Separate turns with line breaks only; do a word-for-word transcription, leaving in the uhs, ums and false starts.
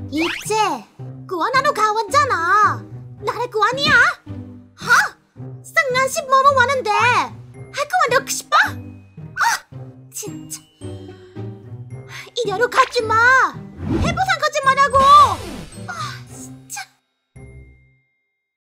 이제 그완하러 가왔잖아. 나를 그완이야? 하? 상난시 뭐뭐 왔는데 그만 넣고 싶어? 하! 진짜 이대로 가지 마.